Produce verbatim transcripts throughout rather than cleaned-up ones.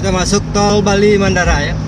Kita masuk tol Bali Mandara ya.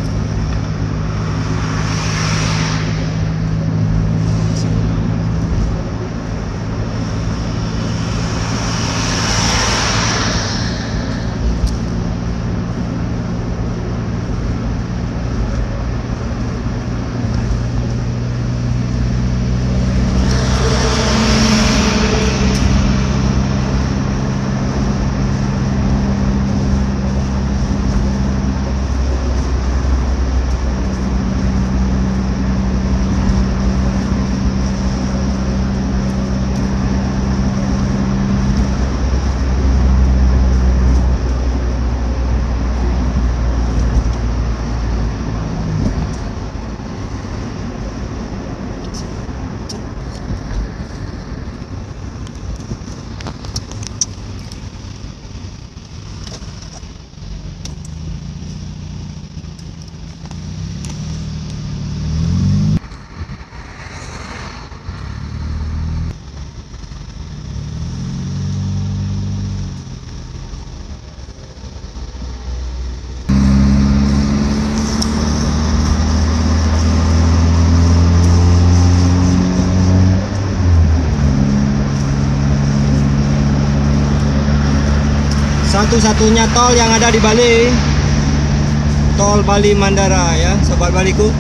Satu-satunya tol yang ada di Bali, tol Bali Mandara ya, sobat Baliku.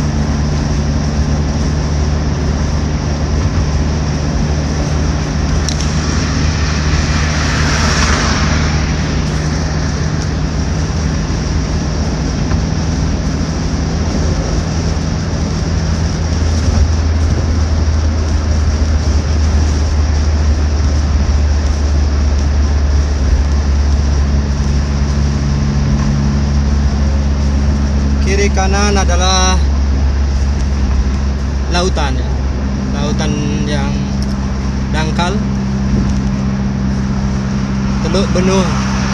Kiri kanan adalah lautan ya. Lautan yang dangkal, Teluk Benua.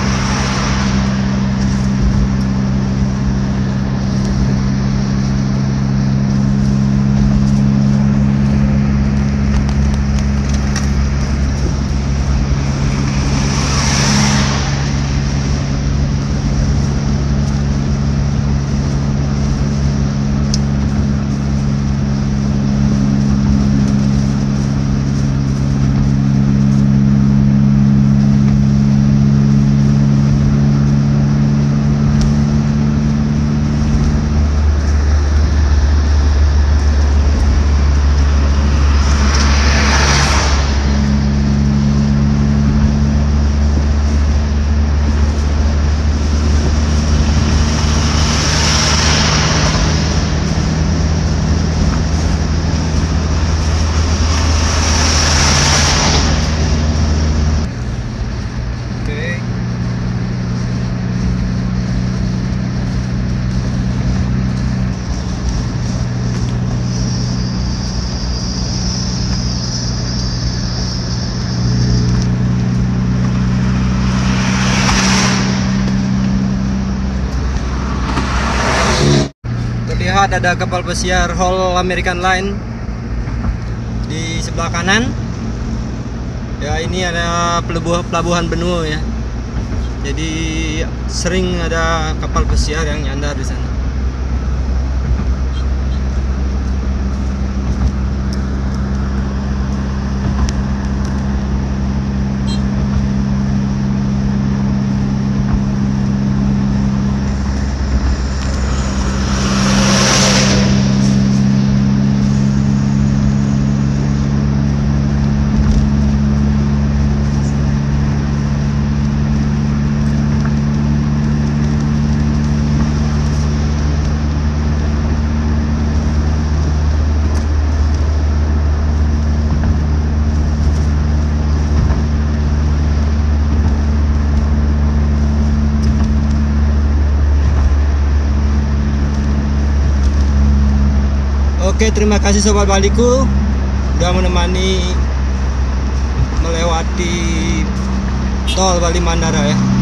Terlihat ada kapal pesiar All American Line di sebelah kanan. Ya, ini ada pelabuhan pelabuhan Benua ya. Jadi sering ada kapal pesiar yang nyandar di sana. Oke, terima kasih sobat Baliku sudah menemani melewati tol Bali Mandara ya.